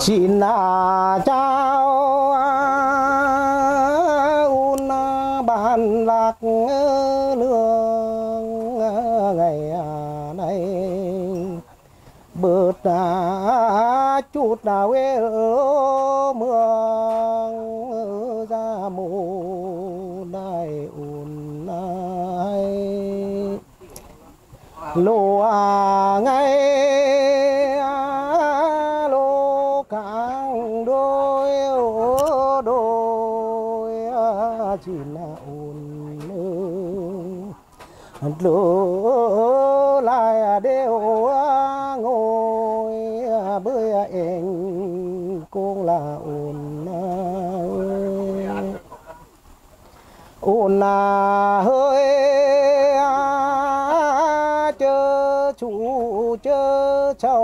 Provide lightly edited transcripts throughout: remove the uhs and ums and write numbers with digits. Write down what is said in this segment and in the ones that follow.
chỉ là cháu un bàn lạc lương ngày này bớt chút quê ở mương ra mù đại un này lúa ngày lúa càng đôi đôi chỉ là un lúa lại đều ngồi bơi em cũng là un hơi chớ chủ chớ cháu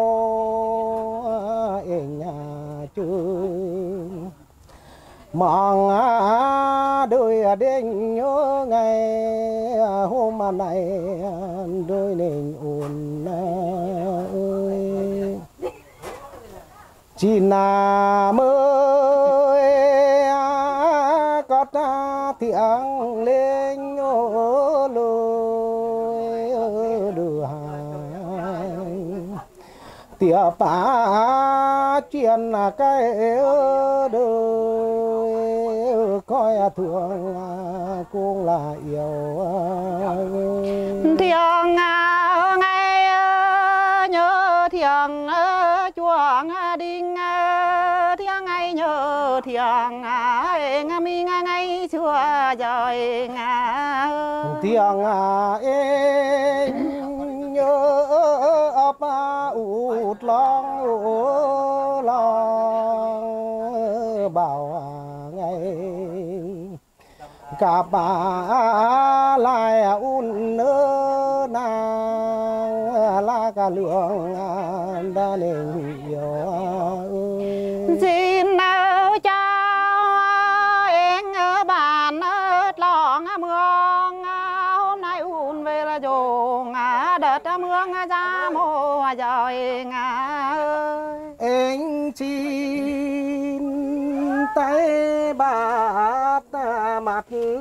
em nhà chơi mong đời đến nhớ ngày hôm nay đôi nên ôn ơi chỉ là mới có ta tiếng lên nhớ lời đưa hàng tiệp phá chuyện cái đời coi thường cũng là yêu thiêng ngày nhớ thiêng chuông đinh thiêng ngày nhớ thiêng mi ngày xưa rồi thiêng em nhớ ấp út long long bảo ngày cả bà lại un nơ nàng là cả lượng đã nên yêu xin chào em bạn lòng mương hôm nay un về là dùng đợt mương ra mùa rồi anh xin tay bát mặt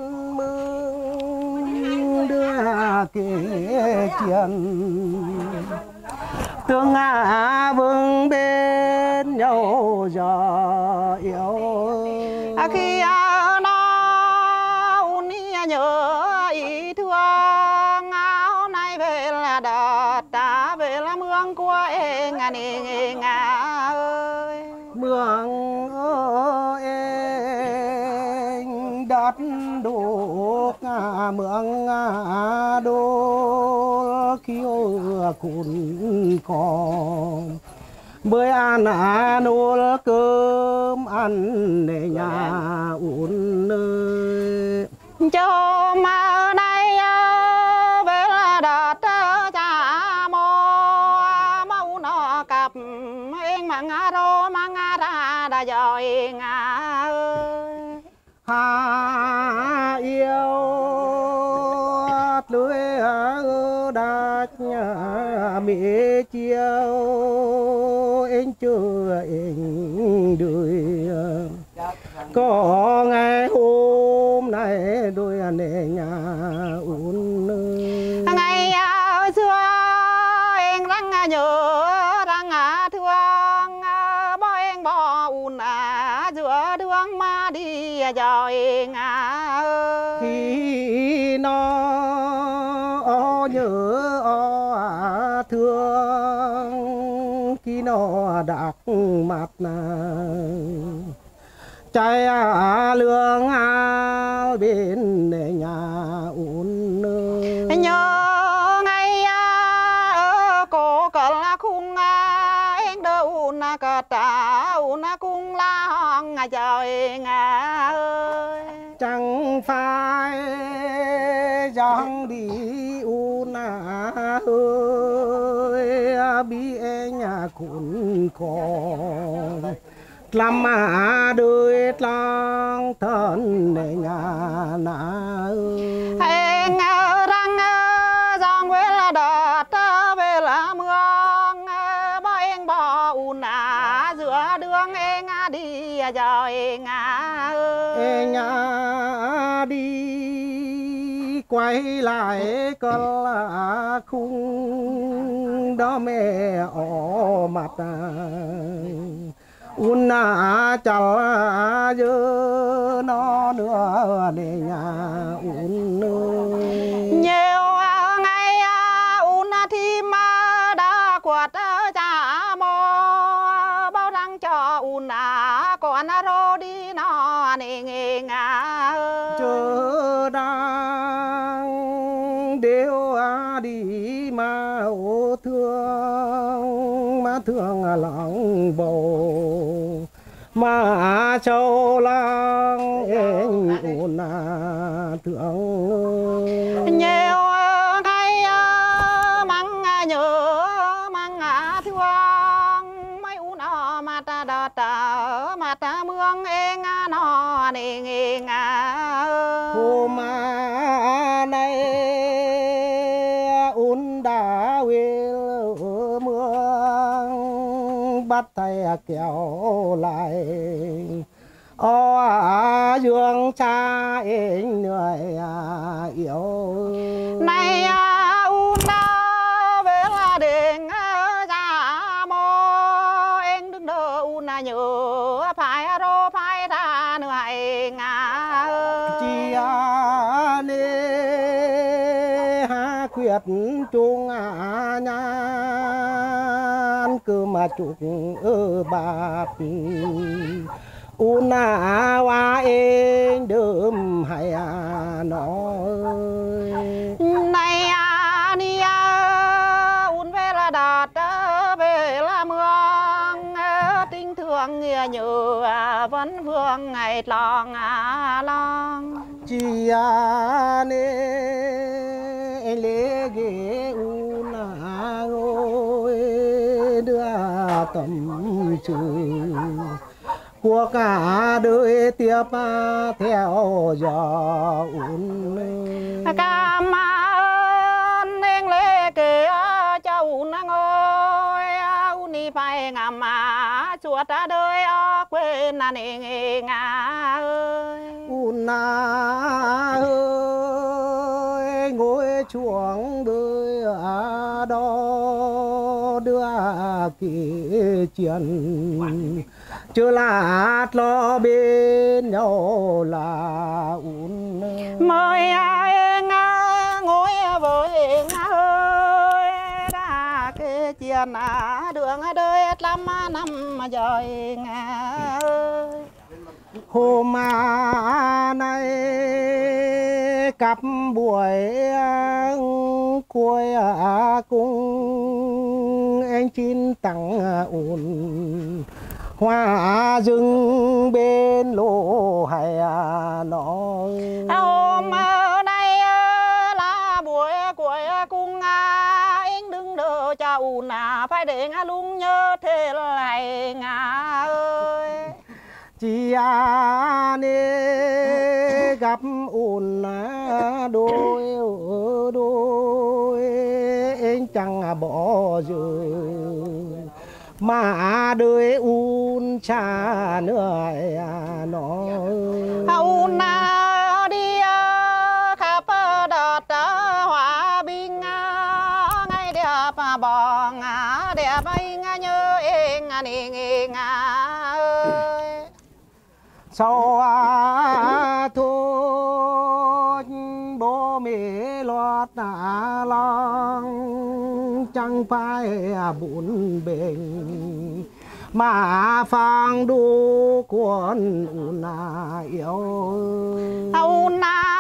mương đưa kể chuyện tương vững bên nhau giờ yêu khi nó un nhớ ý thương hôm nay về là đợt về là mương của em ơi mương em đất đục mương đô khiêu cùn con bơi ăn nấu cơm ăn để nhà uốn nơi cho mà đây về là đợt cha mô nó cặp em mang rô mang ra đã rồi hà yêu lưới đạt nhà mẹ chiều anh chưa anh đời có ngày hôm nay đôi anh nhà uốn ngày xưa em đang nhớ đang thương bỏ em bỏ un giữa đường mà đi rồi khi nó nhớ thương khi nó đặt mặt trái lương bên nhà uốn nhớ ngày cô cần là khung em đỡ un cờ trả un cung la hong trời ơi chẳng phải dòng đi un ơi bi nhà cũng còn làm đời lang thân để nhà na em đang dòng quê là đợt về là mương bỏ em bỏ un giữa đường em đi rồi em đi quay lại con là khung đó mẹ ở mặt unna chả dơ nó nữa để nhà un nhiều ngày un thì mà đã quạt cha mò bao răng cho un còn rô đi nó nè nghe ngà chờ đang đều đi mà ô thương mà thương lòng bầu mà châu lang anh ôn thương nhiều ngày măng nhớ măng thương mấy un mặt đợt mặt mương em nó nè nghe ngà hôm nay un đã về mương bắt tay kéo lại dương cha anh người yêu này un về là đền ra mô em đứng đỡ un nhớ phải rô phải ra nữa ngà chi nê ha quyết chung nhan cứ mà chúc bát una wa en đơm hay nói này ni un về là đạt về là mương tình thương nhớ vẫn vương ngày lòng lòng chi nê lê ghé una ngồi đưa tầm chừng của cả đời tiếp theo gió un cảm ơn anh lê kể cho un ngồi un đi phải ngắm chuột đời quên nè ngà ơi un ơi ngồi chuồng đời đó đưa kể chuyện chưa lát lo bên nhau là un mời anh ngồi với anh ơi đã kể chuyện đường đời lắm năm rồi ngà ơi hôm nay cặp buổi cuối cùng anh xin tặng un hoa rừng bên lô hay nói hôm nay là buổi cuối cùng anh đừng đợi cho un phải để lung nhớ thế lại ngà ơi chị nê gặp un đôi đôi anh chẳng bỏ rơi mà đời un cha nữa nói un đi khắp đợt hòa bình ngày đẹp bòn đẹp anh nhớ em nè ơi sau thôi bố mẹ lót lòng chẳng phải buồn bền mà phang đu cuốn una yêu un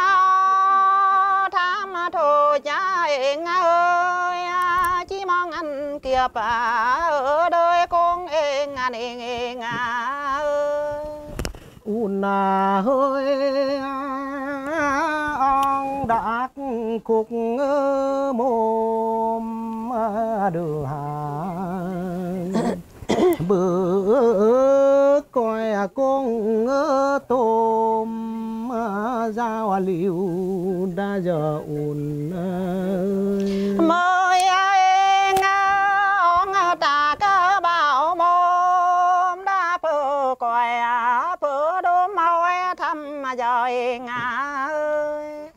tham thôi cha em ơi chỉ mong anh kịp ở đời con em nè ơi una hơi ông đã cục mồm đưa hàng bữa coi con tôm giao liu đã giờ un mời anh ông ta cơ bảo mồm đã coi phở đốm màu thăm mà trời ngà ơi.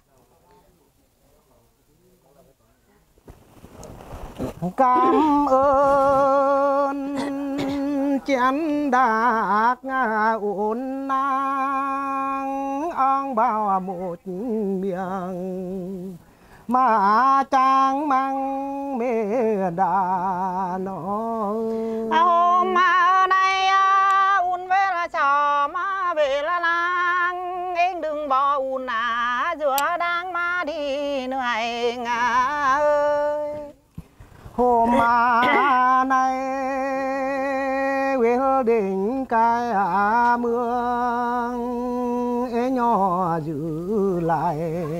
Cảm ơn chén đạc ổn nang ông bao một miệng mà trang mang mê đà nó hôm nay un về là trò mà về là lang anh đừng bỏ un giữa đang mà đi nơi ngà ơi. hôm nay về đỉnh cái mương ấy nhỏ giữ lại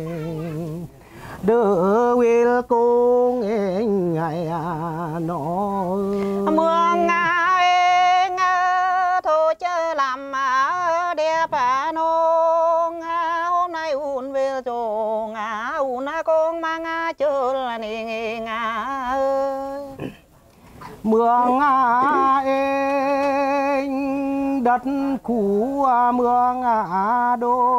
đỡ will cung anh ngày nó mương anh thôi chơi làm đẹp nông hôm nay un về chỗ un con mang chơi là nè ơi. mương anh đất cũ mương đô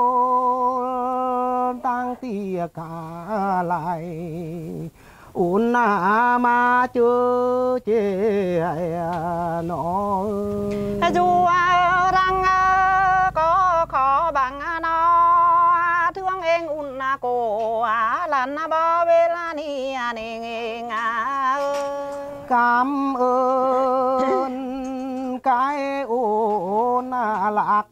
tăng tia cả lại ôn mà chưa chê nó dù rằng có khó bằng nó thương em un cô lần bao bê la ni nè cảm ơn cái ôn lạc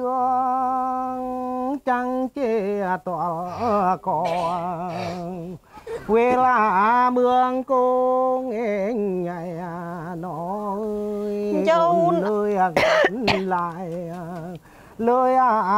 đường chẳng chê tỏa còn quê là mương cô nghe ngày nó châu nơi gần lại lời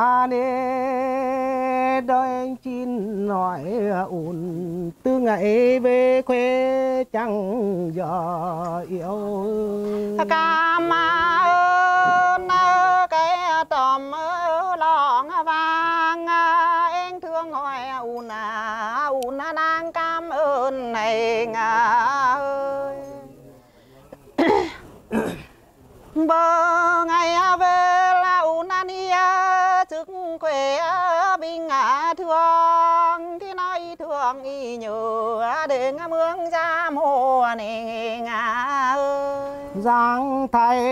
nê đôi anh chín nói ổn từ ngày về quê chẳng giờ yêu cảm ơn cái tòm lọng vàng anh thương hỏi ùn đang cảm ơn này ơi. Bờ ngày về là ùn trước quê bình thương khi nói thương y nhớ đến mương ra mùa này ơi. giang thay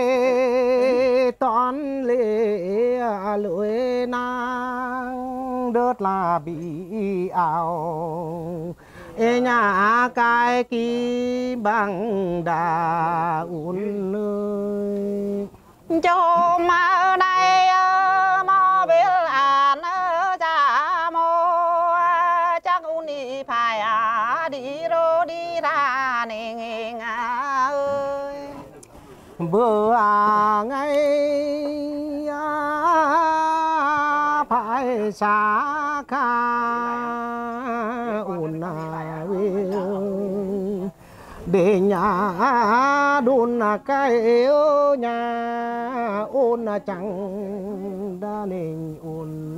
toán lệ lưỡi nang đớt là bị ảo ê nhà cái kỳ bằng đà uốn nơi cho mà đây mà biết là cha mô chắc un đi phải đi rồi đi ra nè ơi. bữa ngày phải xa ca ôn để nhà đun cái yêu nhà ôn chẳng đã nên ôn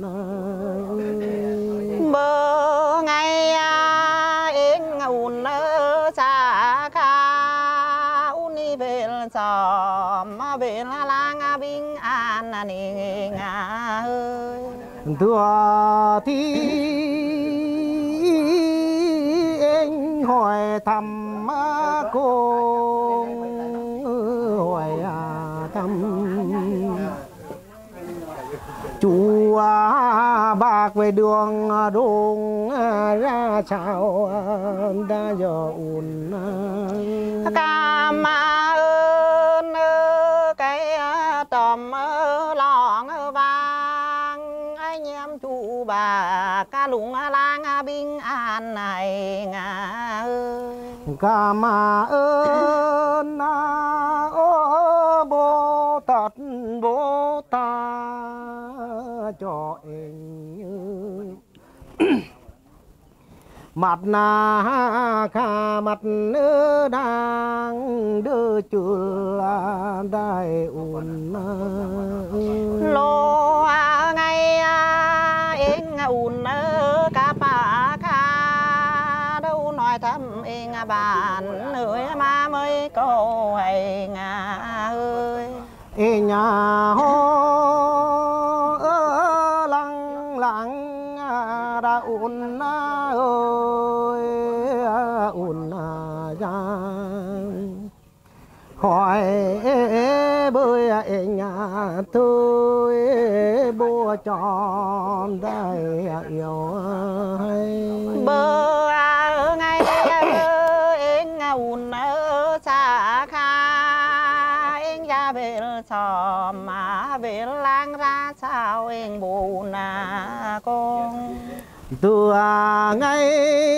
bữa ngày em ôn xa ca un đi về xóm về là lang bình an nè ơi. thưa thì anh hỏi thăm cô hỏi thăm chú bạc về đường đồn ra sao đã giờ ổn cảm ơn cái tòm lọng vàng anh em chú bà ca lũng lang bình an này ơi. cảm ơn bố tát cho anh mặt na kha mặt nữ đang đưa chưa đại ổn lô ngày anh ổn cả bà kha đâu nói thầm anh bạn người mà mới câu hay ơi. ê nhà nhà ho lăng lăng đã ôn ơi ôn ra hỏi bơi nhà tôi bố tròn đây yêu bơ ngay anh ôn ở xa kha anh ra về sò mà về lang ra sao anh buồn con từ ngày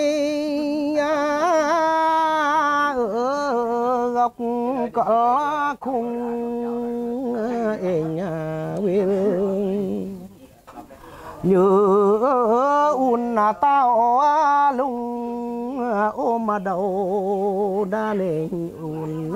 ở góc có khung anh willing nhớ un tao lung ôm đầu đã lên un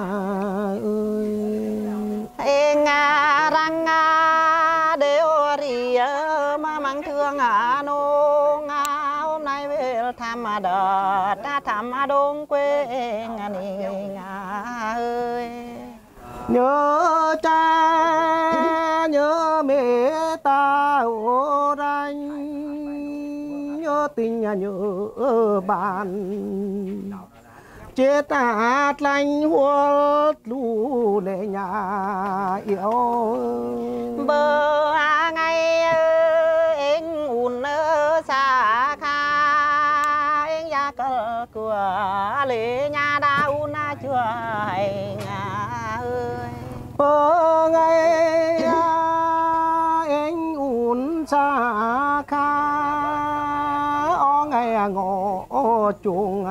ơi anh răng đều ri mà mang thương nô hôm nay về thăm đợt đã thăm đông quê anh ơi nhớ cha nhớ mẹ ta ở đây nhớ tình nhớ bạn chết át lành huốt lù lệ nhà yêu bơ ngay anh ùn ở xa kha anh ra cờ cửa lệ nhà đã ùn chưa hay ơi bơ ngay anh ùn xa kha o ngày ngõ chuồng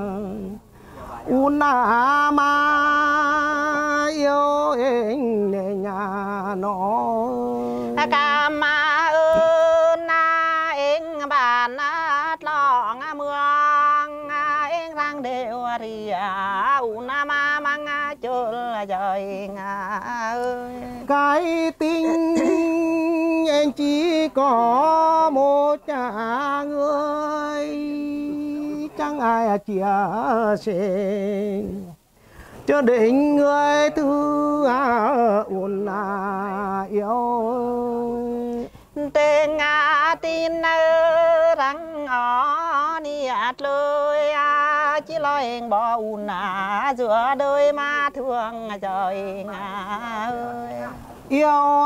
una ma yêu anh nè nhà nó cảm ơn anh bạn lỏng mương anh răng đều ri una ma mang chôn trời ơi cái tình anh chỉ có một nhà người chẳng ai chia sẻ cho đến người thứ ôn yêu tên tin răng ó ni ạt lời chỉ lo anh bỏ ùn giữa đời mà thương trời ơi yêu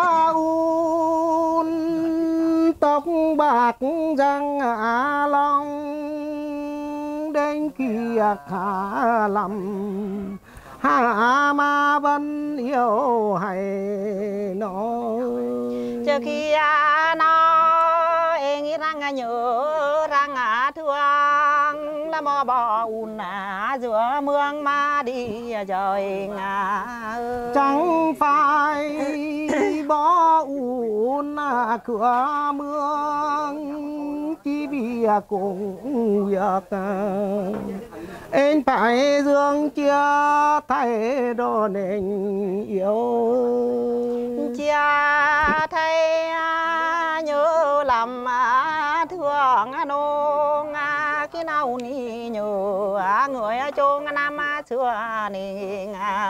un tóc bạc răng long đến kia khá lắm hà ma vẫn yêu hay nó trước khi nó anh nghĩ rằng nhớ rằng thương là mò bỏ ùn giữa mương mà đi trời chẳng phải bỏ ùn cửa mương chỉ vì cùng việc anh phải dương chia thay đồ nên yêu chia thay nhớ làm thương nông khi nào ni nhớ người chôn năm xưa ni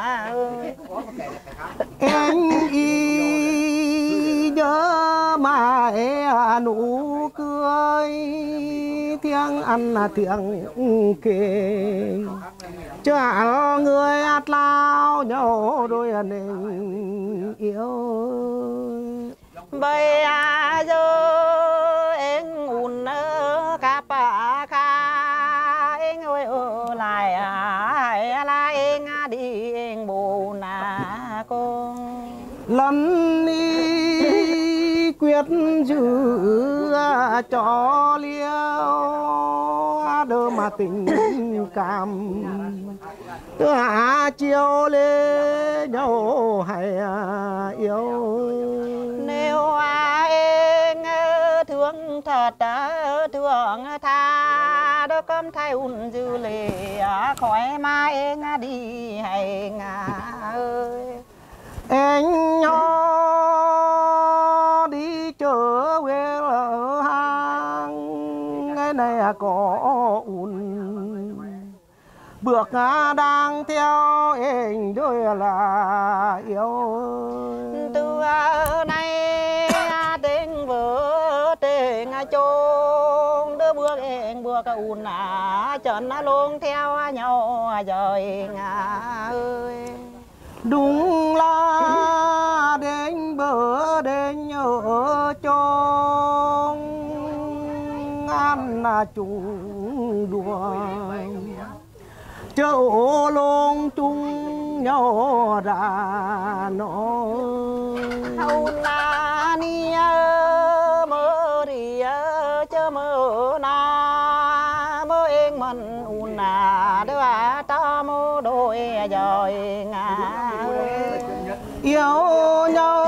anh y nhớ mãi nụ cười tiếng ăn tiếng kể cho người át lao nhau đôi anh yêu bây giờ anh ùn cà pa kha anh ơi ở lại hay là anh đi anh buồn con lần đi quyết giữ cho liêu đỡ mà tình cảm chiều lên nhau hay yêu nếu anh thương thật thương tha đỡ cơm thay ùn dư lệ khỏi mai anh đi hay ơi anh nhỏ đi trở về ở hang ngày này có ùn bước đang theo anh đôi là yêu un chân luôn theo nhau rồi ơi. Đúng là đến bờ đến ở trong ăn là chung đùa châu lông chung nhau ra nó hầu na ni mơ đi chớ mơ na mơ em mình un đưa ta mơ đôi rồi yêu nhau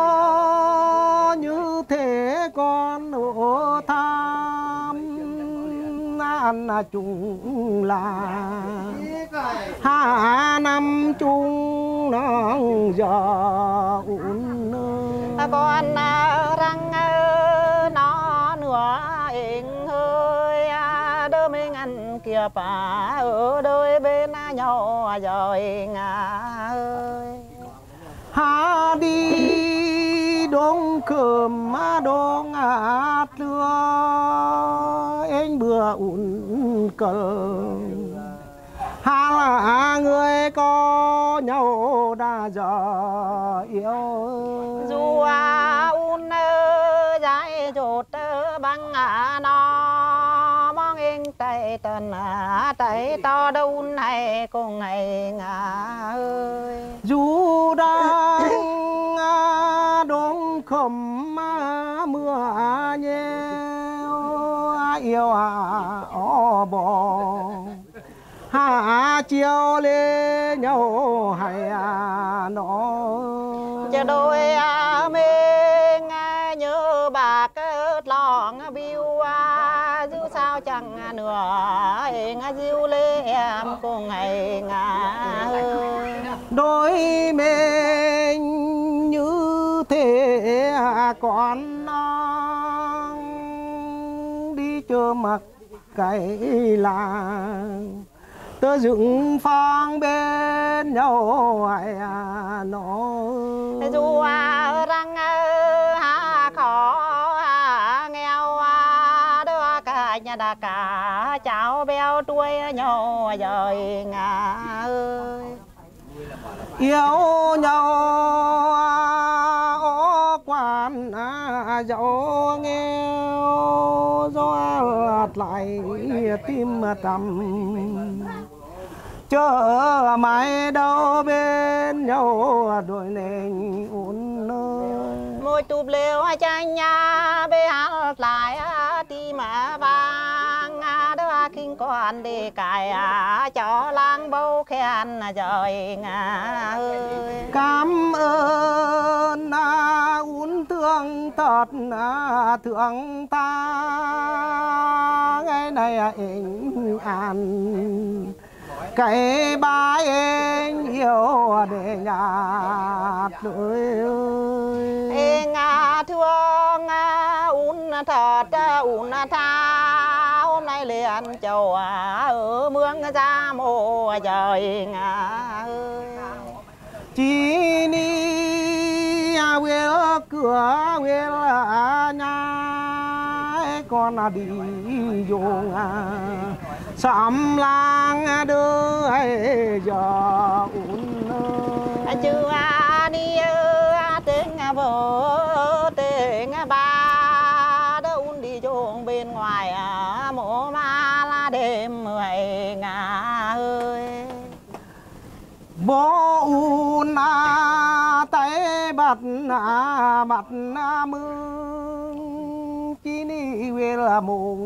như thế con ở tham ăn là chung là hai năm chung nó giờ uốn con răng nó nửa inh hơi đỡ mình ăn kia bà ở đôi bên nhau rồi ơi. ha đi đông cơm mà đông lưa anh bữa uốn cơm ha là người có nhau đã giờ yêu dù un dài chột băng nó mong anh tay tần tay to đâu này cùng ngày ơi dù đang đông khẩm mưa nhiều yêu bò hà chiều lên nhau hay nó chờ đôi mình nhớ bạc lòng biêu dù sao chẳng nửa anh diêu lên em cùng ngày đôi mình như thế con đi chờ mặc cái làng tớ dựng phang bên nhau ai nó dù răng khó nghèo đưa cả nhà đã cả cháu béo đuôi nhau rồi ơi yêu nhau quan giàu nghèo gió lại tim trầm chờ mãi đâu bên nhau đôi nền uốn môi tụp lều chanh nhà bê hát lại tim vàng đưa kinh quan đi cài cho lang bầu khen rồi ơi cảm ơn uốn thương thật thương ta ngày này anh an cái ba anh yêu để nhạt đôi ơi anh thương un thật un tha hôm nay liền chầu ở mương ra mồ trời ơi chỉ ni về cửa về nhà con đi vô sắm lang đưa giờ uốn chưa đi tiếng vợ tiếng ba đâu uốn đi chuồng bên ngoài mổ ma la đêm 10 ơi bố un tay bắt mương chỉ ni về là mùng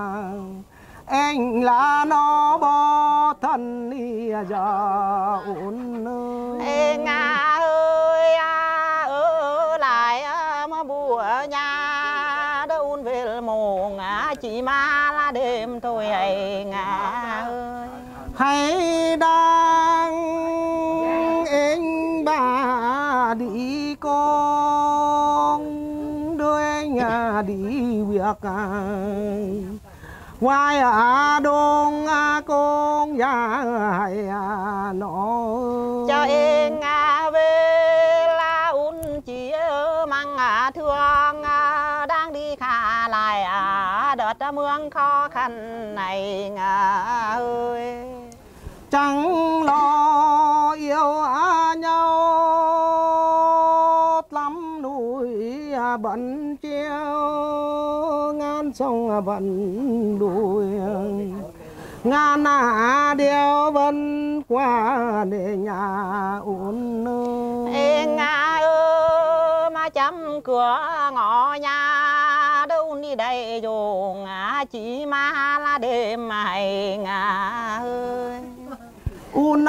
anh là nó bỏ thân đi giờ uốn anh ơi ở lại mà bùa nhà đâu uốn về mùng chỉ ma là đêm thôi anh ơi hay đang anh bà đi con đôi anh đi việc ngoài đông con già hay nó cho em về là un chỉ mang thương đang đi khá lại đời vượt mương khó khăn này ngà ơi. Chẳng lo yêu nhau lắm núi bận treo ngàn sông bận đuổi ngàn đeo vẫn qua để nhà ôn ê ngà ơi mà chấm cửa ngõ nhà đâu đi đây dù ngà chỉ mà là đêm mày ngà ơi. Un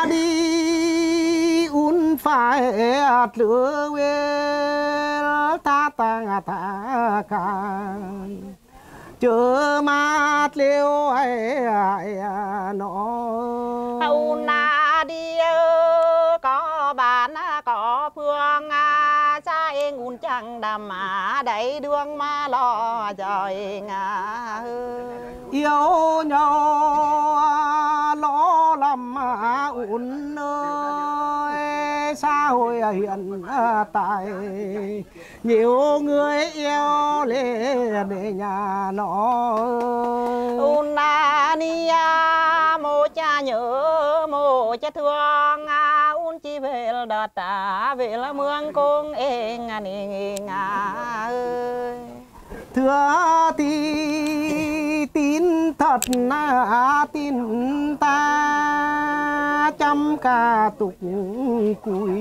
đi un phải lửa về ta ta ta can chờ mát liêu ai nó un đi có bạn có phương cha em un chẳng đầm mà đẩy đường mà lo trời ngà yêu nhau lo lắm un ơi xã hội hiện tại nhiều người yêu lên để nhà nó un ni mô cha nhớ mô cha thương un chi về đợt ta về là mương công em ngà ơi. thưa thì tin thật tin ta chăm cả tục cùi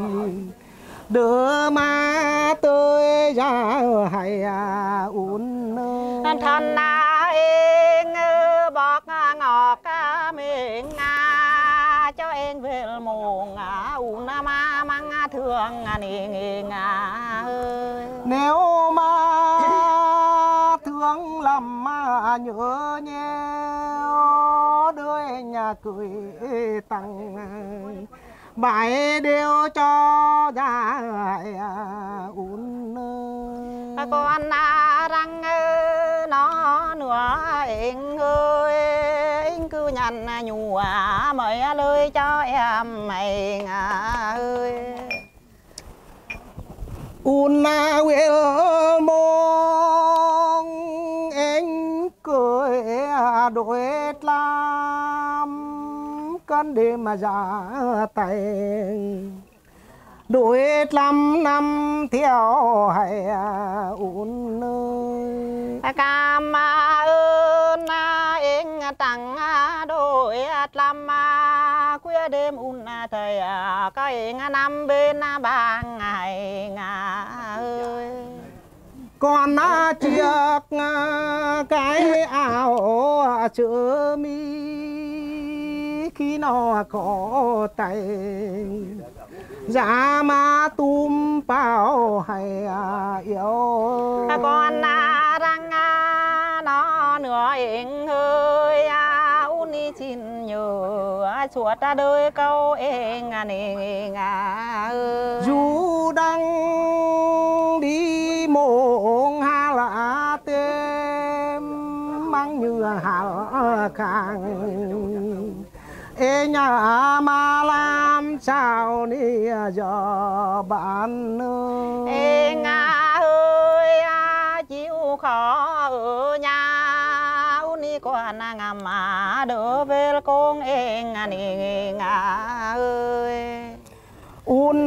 đỡ mà tôi ra hay uốn thân em bọc ngọt mình cho em về mùng uốn mà mang thương ngà ơi. nếu mà thương lắm mà nhớ nhớ đôi nhà cười tặng bài đều cho ra uốn con răng nó nữa anh ơi anh cứ nhằn nhủ mấy lời cho em mày ngà ơi. Una will mong anh cười đôi làm con đêm mà ra tay đôi lắm năm theo hay un ơi cảm ơn anh tặng đôi lắm khuya đêm un thầy các anh năm bên ba ngày ngà ơi. con chiếc cái áo chữ mi khi nó có tay giá mà tum bao hay yêu con răng nó nửa anh ơi uni xin nhớ chuột đời câu em ngà ơi. dù đang đi mộng hà là tem mang như hà càng ê nhà mà làm sao đi giờ bạn ê ngà ơi chịu khó ở nhà uni con ngầm mà đỡ về con em ngà ơi. un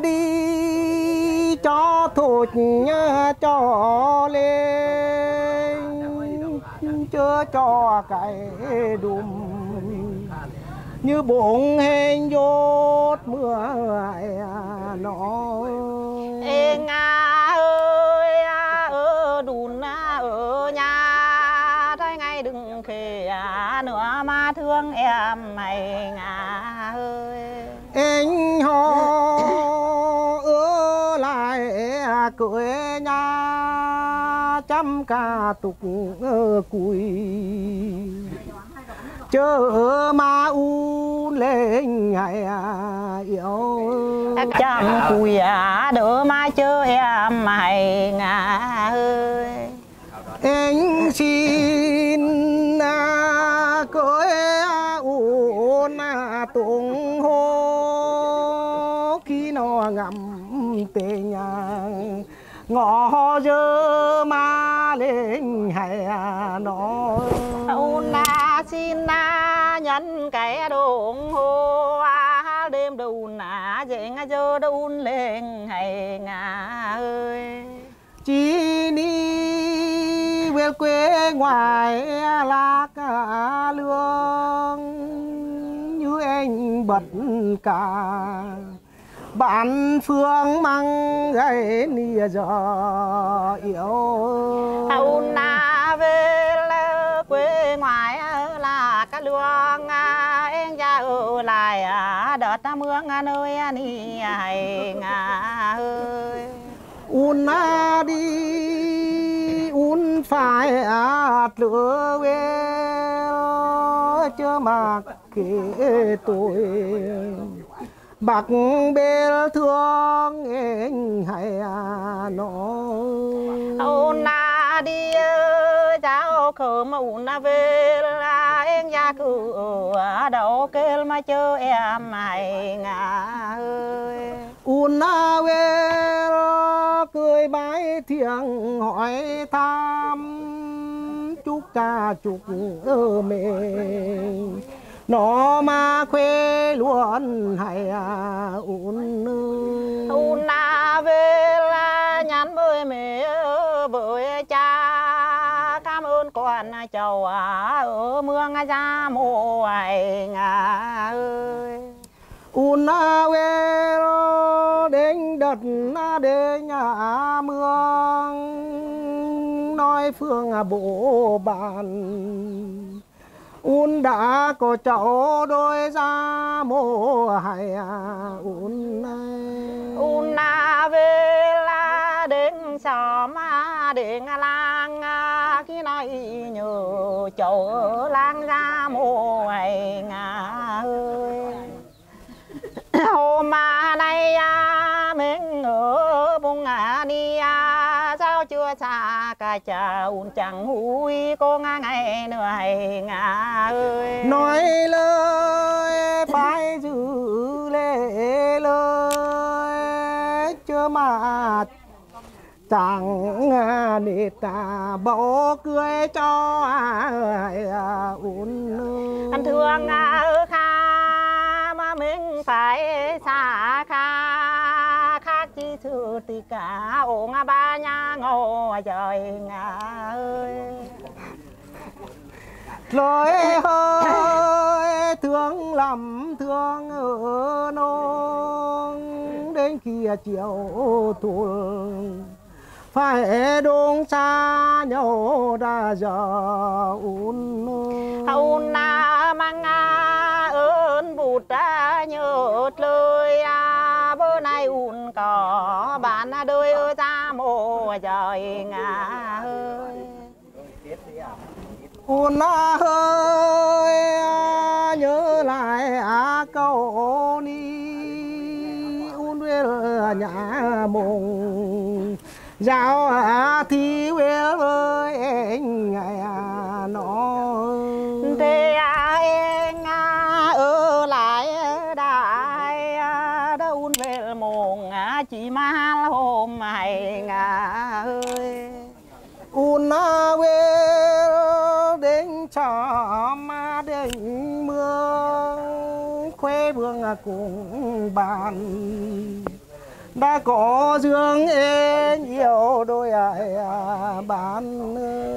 đi cho thụt cho lên chưa cho cái đùm như bụng hình dốt mưa nó ê ngà ơi ở đùn ở nhà thấy ngay đừng khề nữa mà thương em mày ngà ơi. anh họ ở lại cưới nhà chăm cả tục cùi chờ mà u lên ngày yêu chẳng cùi đỡ mà chờ em mày ngà ơi. anh xin cưới uốn tung hô khi nó ngắm tê nhà ngõ giờ mà lên hay nó un xin nhắn cái đồng hồ đêm đun dậy dơ đun lên hay ngà ơi chỉ đi về quê ngoài là cả lương như anh bật cả bạn phương mang gái nia giờ yếu un về quê ngoài là cả lương anh ra ở lại đợt mưa nơi ni hay ngà ơi un đi un phải lửa về chưa mà kể tôi bạc bê thương anh hay nó un đi cháu khờ mà un về là anh ra cứ ở đâu kêu mà chờ em hay ngà ơi un về cười bái thiêng hỏi thăm chúc ca chúc mình nó mà khuê luôn hay un về là nhắn với mẹ với cha cảm ơn con cháu ở mương ra mồ ai ngà ơi un về đến đợt đến nhà mương nói phương bộ bàn un đã có cháu đôi ra mồ hay un về là đến xóm đến làng khi nói nhớ cháu ở làng ra mồ hay ngà ơi hôm nay mình ở vùng đi sao chưa xa cả cha un chẳng húi cô ngày nữa hay ngà ơi nói lời phải giữ lễ lời chưa mà chẳng nề ta bỏ cười cho un anh thương kha mà mình phải xa khác chi sự thì cả ổn ba nhà ngô trời ngà ơi lối hơi thương lắm thương ở nông đến kia chiều tuồng phải đông xa nhau đã giờ un mang ơn bụt nhớ lời bữa nay un có bạn đôi ra mồ trời ngà ơi un ơi nhớ lại câu ni un về nhà mùng giao thì về với anh nó thế anh ở lại đại đâu về mùng chỉ mà hôm mày ngà ơi un về đến cho mà đến mưa khuê vương cùng bàn đã có dương ê nhiều đôi ai bán